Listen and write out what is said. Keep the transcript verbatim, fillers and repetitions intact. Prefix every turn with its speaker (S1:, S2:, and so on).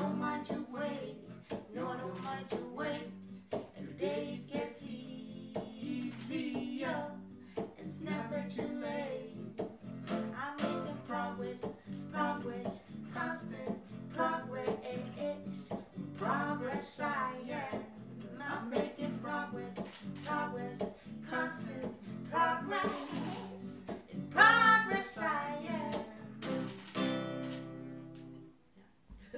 S1: don't mind to wait. No, I don't mind to wait. Every day it gets easier, and it's never too late. I'm making progress, progress, constant progress, progress I am. I'm making progress, progress, constant progress.